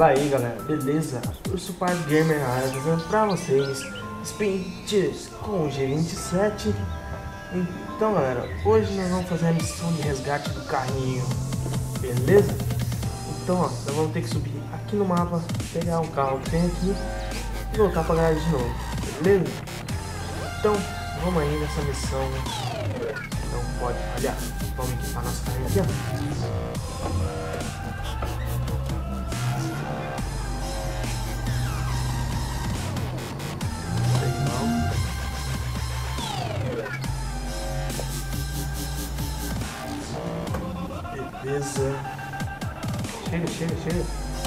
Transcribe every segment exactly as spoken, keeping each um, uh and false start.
Fala aí galera, beleza? Eu sou o Pai Gamer na área, trazendo pra vocês Sprints com o G vinte e sete. Então galera, hoje nós vamos fazer a missão de resgate do carrinho, beleza? Então ó, nós vamos ter que subir aqui no mapa, pegar um carro que tem aqui e voltar pra garagem de novo, beleza? Então vamos aí nessa missão, não pode falhar. Vamos equipar nosso carrinho aqui, ó. Beleza. Chega, chega, chega.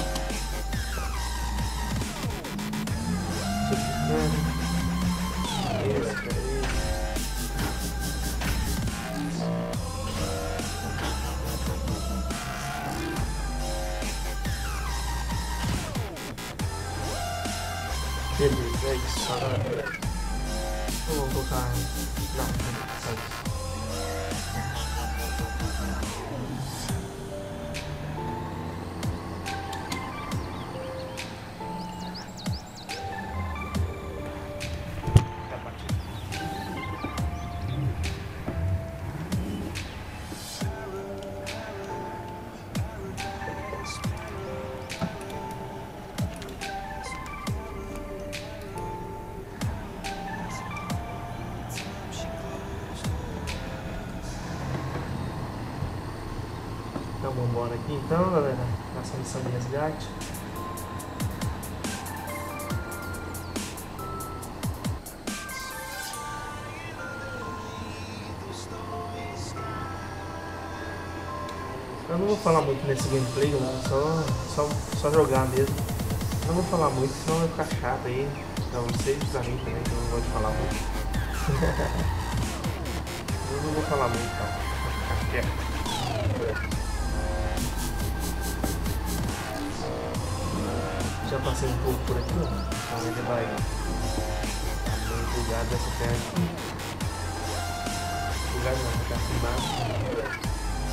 Esse, cara, esse. Beleza, é isso. Agora vamos colocar. Não, só isso. Então vamos embora aqui então galera, nossa missão de resgate. Eu não vou falar muito nesse gameplay galera, só, só, só jogar mesmo. Não vou falar muito, senão vai ficar chato aí pra vocês e pra mim também, que eu não gosto de falar muito. Eu não vou falar muito então, vou ficar quieto. Já passei um pouco por aqui, ó. Então ele vai dar uma bugada dessa terra aqui. Bugada não, vai ficar filmado.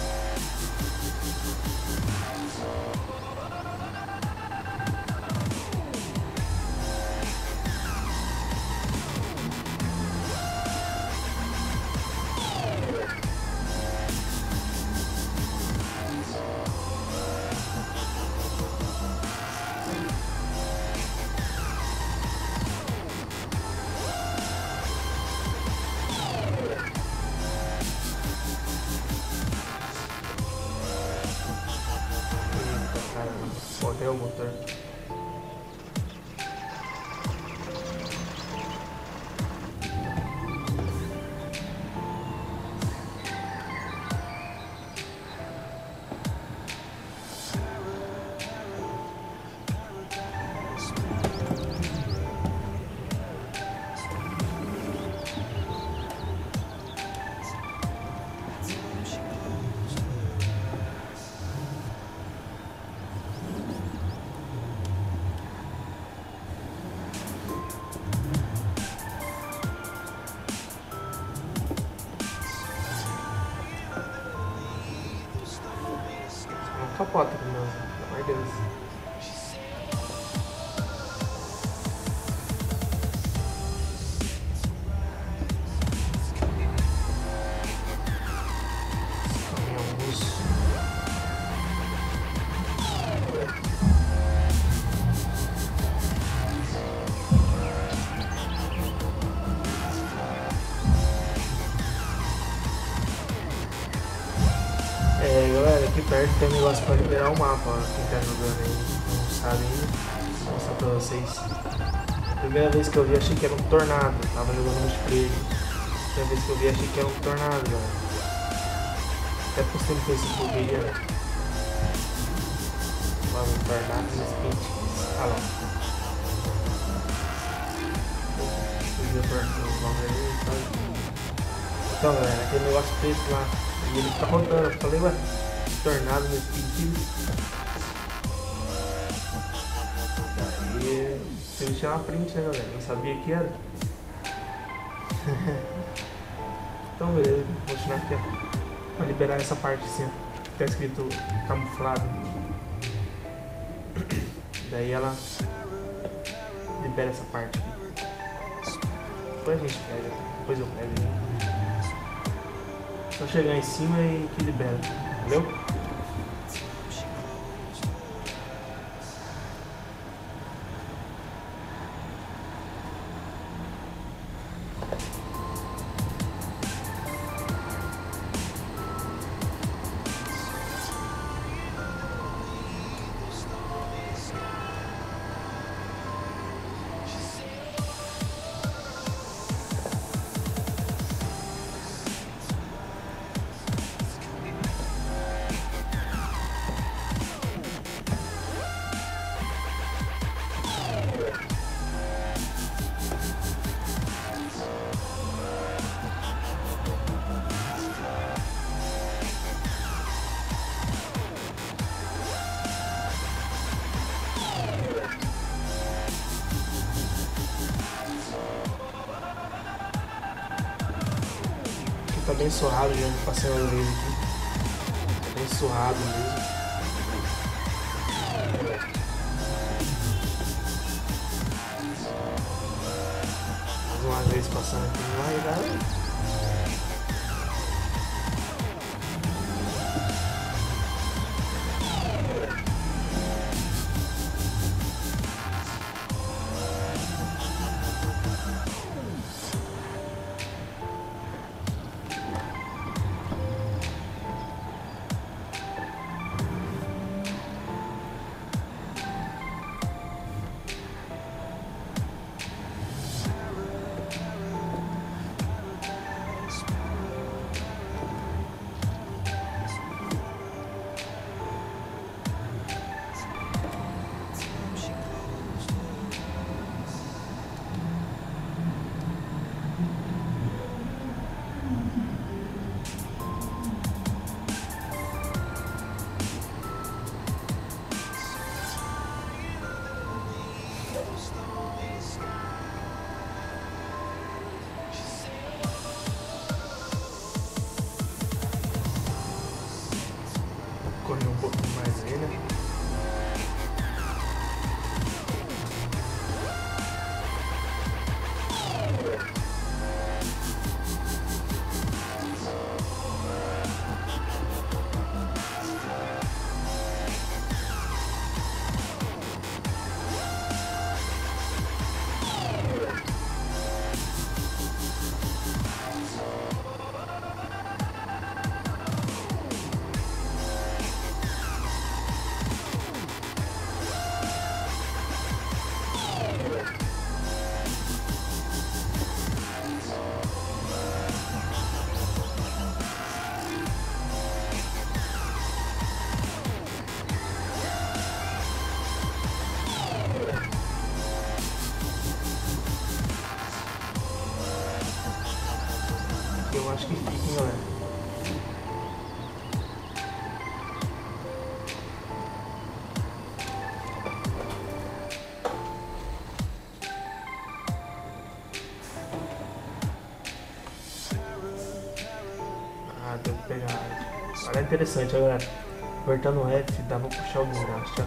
Correu o motor. Capota, pelo menos, pelo amor de Deus. É, galera, aqui perto tem um negócio pra liberar o mapa, ó. Quem tá jogando aí não sabe ainda, vou mostrar pra vocês. Primeira vez que eu vi, achei que era um tornado, tava jogando multiplayer. Primeira vez que eu vi, achei que era um tornado, galera. Até postei no Facebook aí, ó. Lá um tornado no sprint. Ah lá. Então galera, aquele negócio preto lá. E ele fica rodando, eu falei, ué, tornado no speed. Aí eu tinha uma print, né galera? Não sabia que era. Então beleza, vou continuar aqui ó, pra liberar essa parte assim, ó, que tá escrito camuflado. Daí ela libera essa parte aqui. Depois a gente pega, depois eu pego. Só chegar em cima e que libera, valeu? Tá bem surrado já, passei uma vez aqui. Bem surrado mesmo. Mais uma vez passando aqui no ar. Correr um pouco mais aí, né? Eu acho que fica, hein, galera. Ah, deu pra pegar. Olha, é interessante, galera. Apertando F dá pra puxar o desgaste, ó.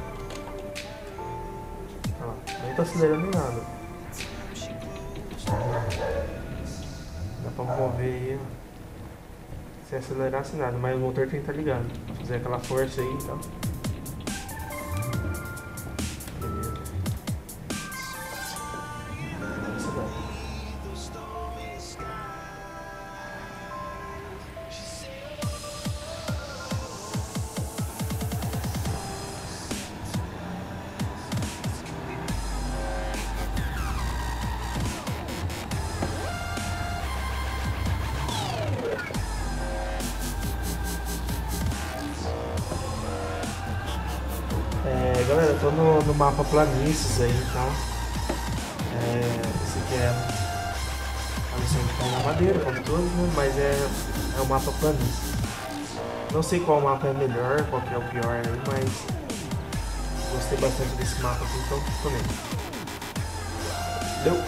Olha lá, nem tá acelerando nem nada. Dá pra mover aí, ó. Se acelerasse nada, mas o motor tem que estar ligado. Fazer aquela força aí e tal. Beleza. Acelera. É, galera, eu tô no, no mapa Planícies aí e tal. É, esse aqui é a missão de cair na madeira, como todos, né? Mas é, é o mapa Planícies. Não sei qual mapa é melhor, qual que é o pior aí, mas gostei bastante desse mapa aqui, então tô nele. Deu?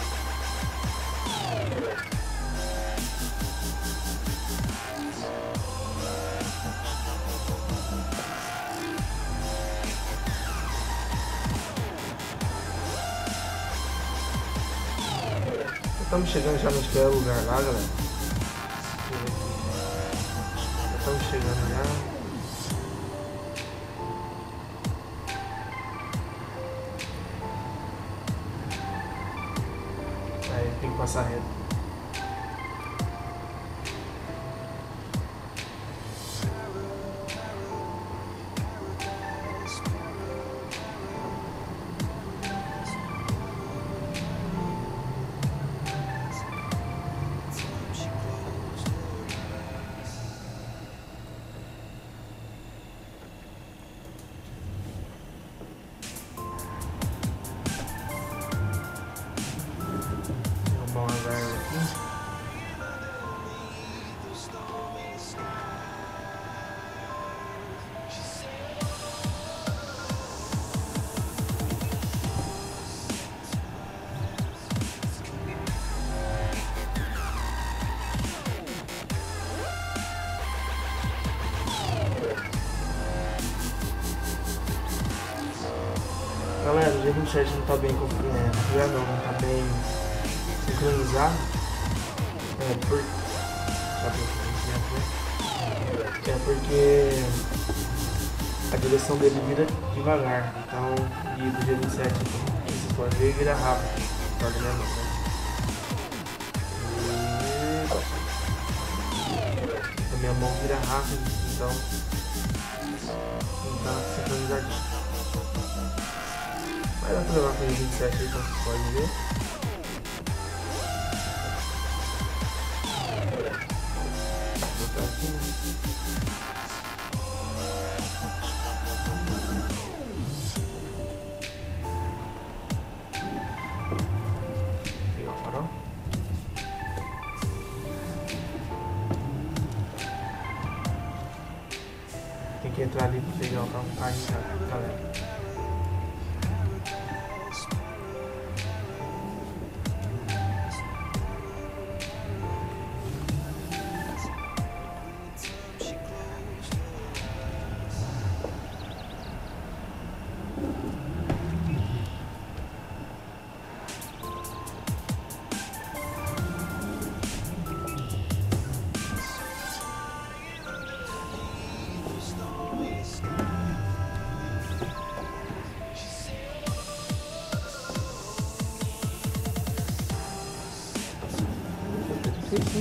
estamos chegando já no primeiro lugar lá, galera. Já estamos chegando já. Aí tem que passar reto. Galera, o G vinte e sete não tá bem configurado, não, não tá bem sincronizado. É, por... é porque a direção dele vira devagar. Então, e do G vinte e sete, você pode ver, vira rápido. Tá vendo? E... a minha mão vira rápido, então não tá sincronizadinho. Mas dá pra levar com o vinte e sete aí, como vocês podem ver. Vou botar aqui, né? Pegar o farol. Tem que entrar ali pra pegar o carrinho, galera. Sim, sim.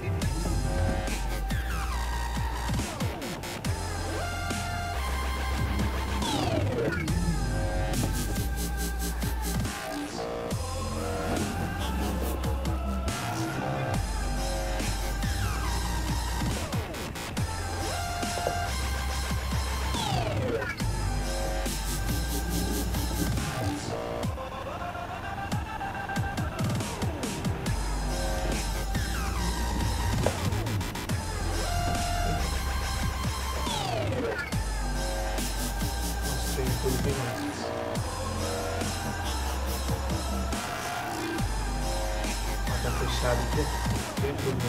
Tá fechado aqui, tem tudo.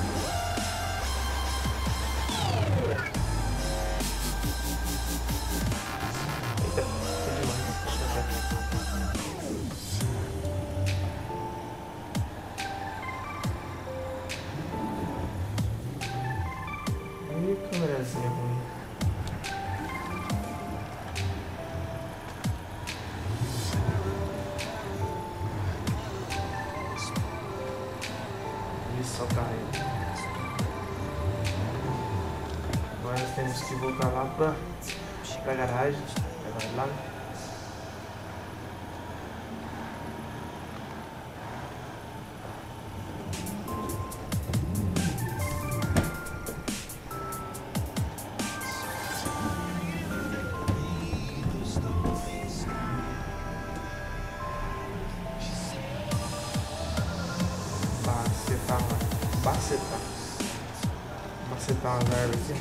Eita, foi demais. Ih, câmerazinha ruim. Só carrega. Agora nós temos que voltar lá pra, pra garagem. Vai lá. Bacetar lá. Bacetar. Bacetar umas árvores aqui.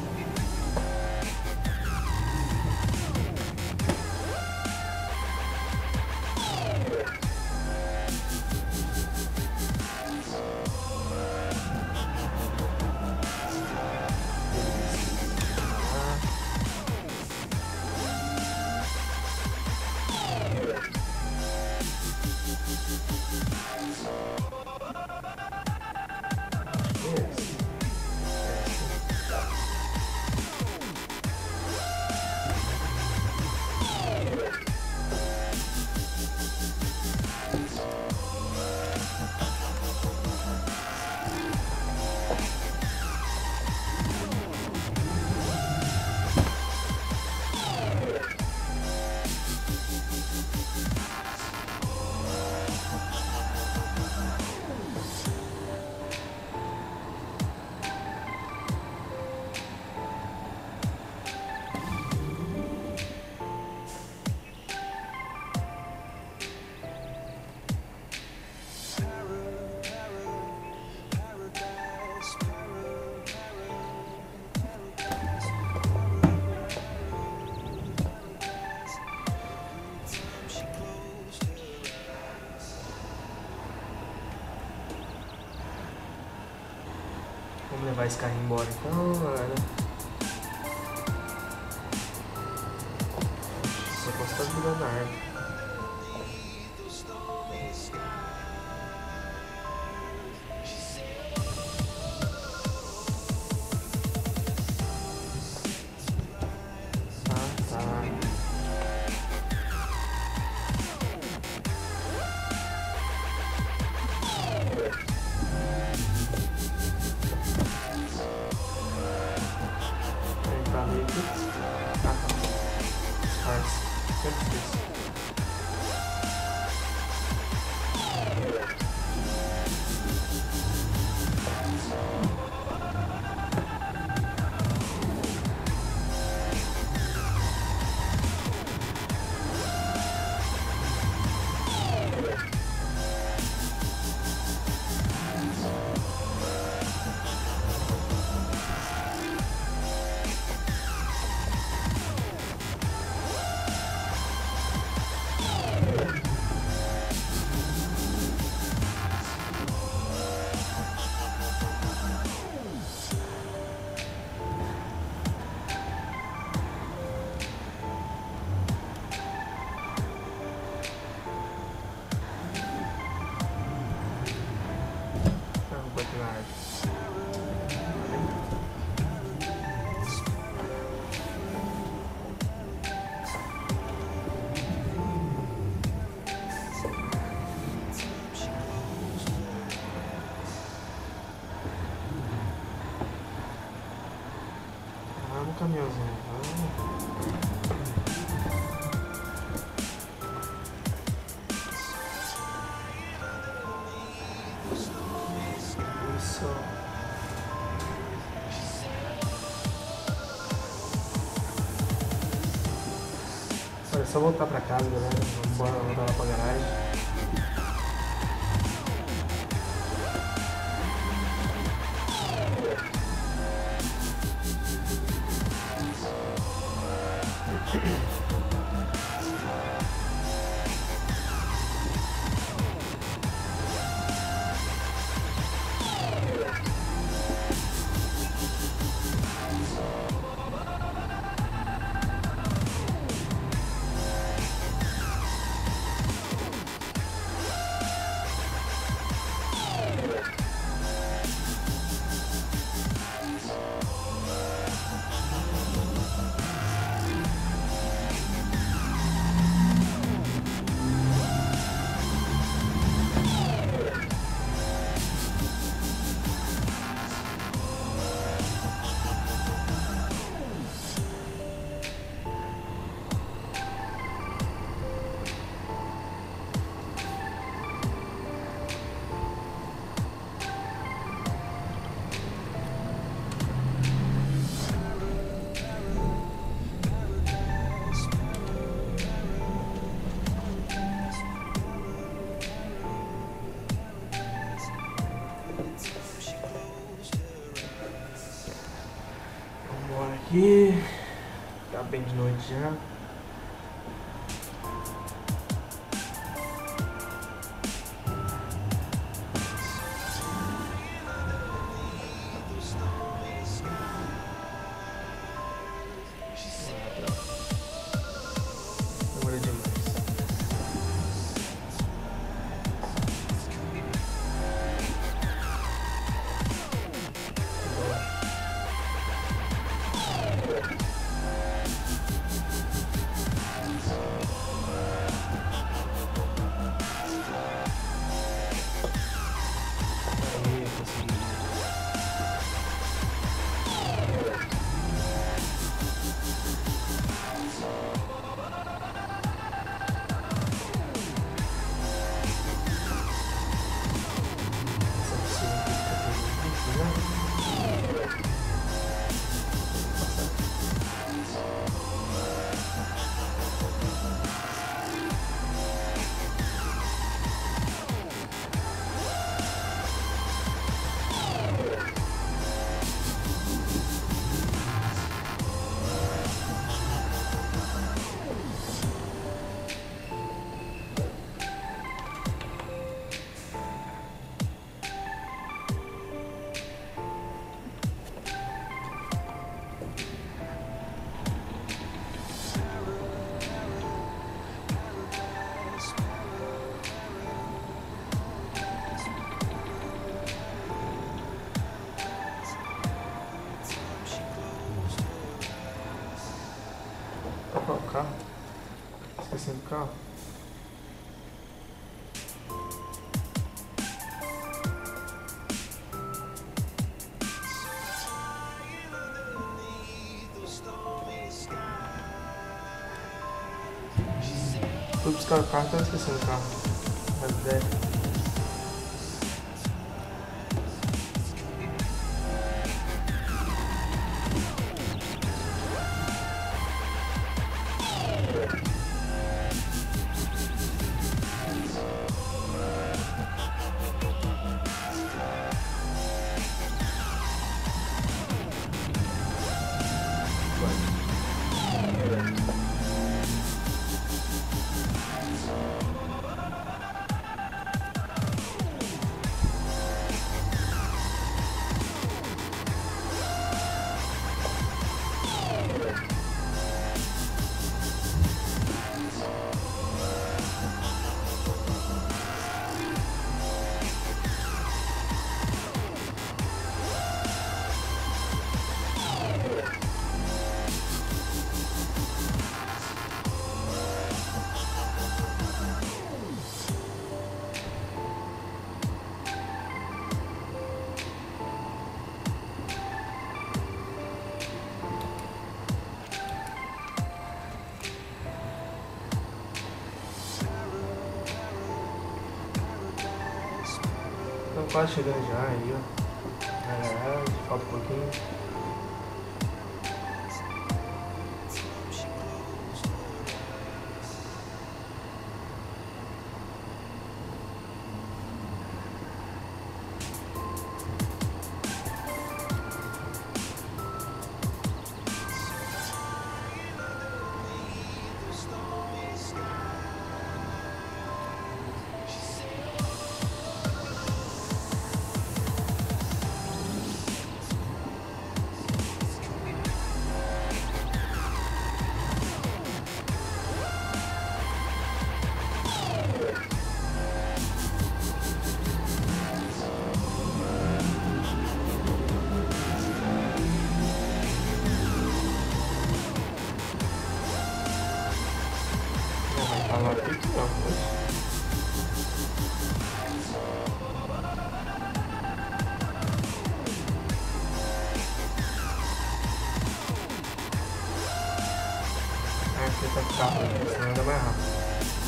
Vamos levar esse carrinho embora então, galera. Só posso estar virando a árvore. Caminhãozinho, isso. Olha, é só voltar pra casa, galera. Vamos embora, voltar lá pra garagem. Aqui tá bem de noite já. Demora demais. carro. Esquecendo do carro. Fui buscar o carro, tava esquecendo o carro. Mas é. Estamos quase chegando já aí, ó. É, falta um pouquinho. Falar aqui que não, mas... Ah, aqui tá o carro aqui, senão anda mais rápido.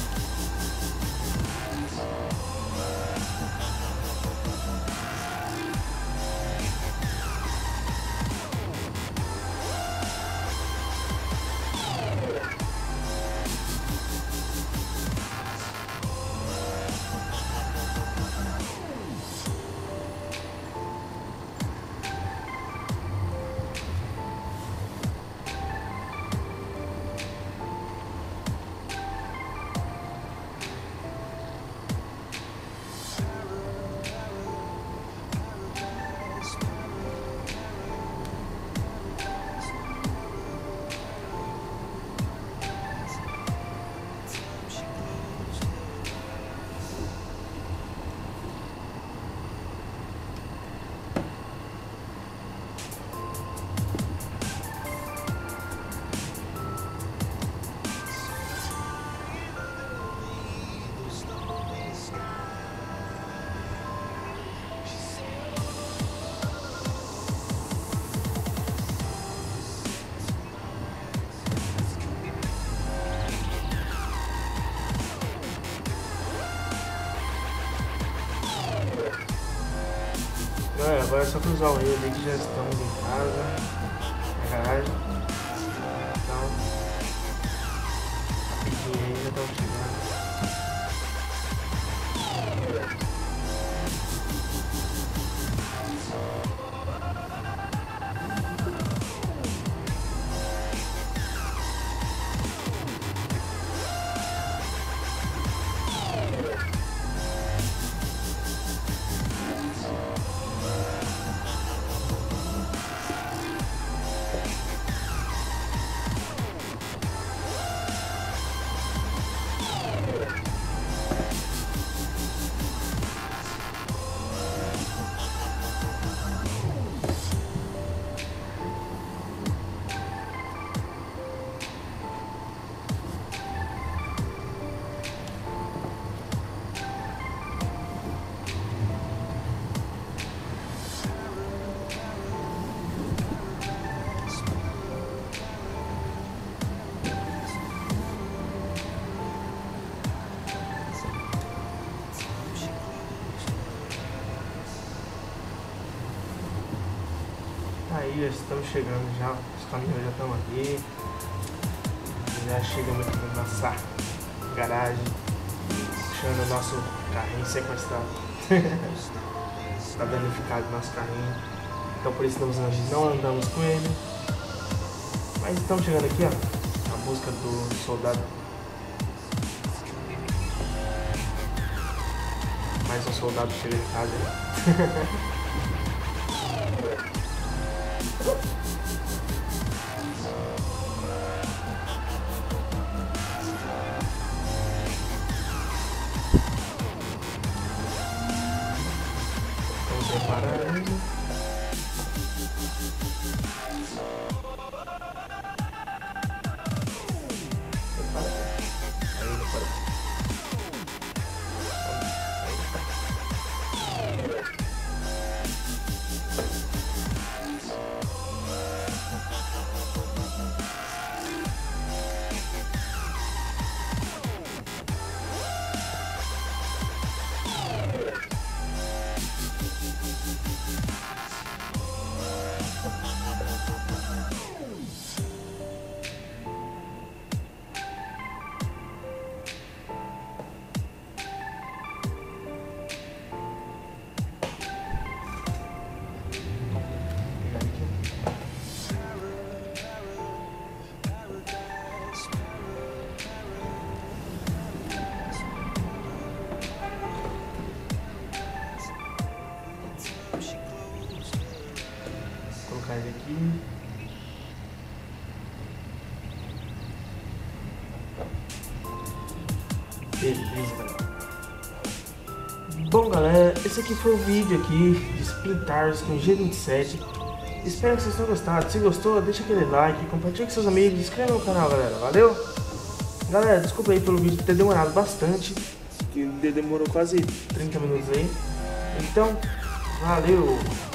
É, agora é só cruzar o rio ali que já estamos em casa, na garagem. Então, rapidinho aí já estamos chegando. Aí estamos chegando já, os caminhões já estão aqui. Já chegamos aqui na nossa garagem, puxando o nosso carrinho sequestrado. Está danificado o nosso carrinho, então por isso nós não andamos com ele. Mas estamos chegando aqui, ó, a busca do soldado. Mais um soldado chega em casa. Vamos separar ele. Colocar ele aqui. Beleza, galera. Bom, galera, esse aqui foi o vídeo aqui de Spin Tires com G vinte e sete. Espero que vocês tenham gostado. Se gostou, deixa aquele like, compartilha com seus amigos, inscreva no canal, galera. Valeu? Galera, desculpa aí pelo vídeo ter demorado bastante, que demorou quase trinta minutos aí. Então, valeu!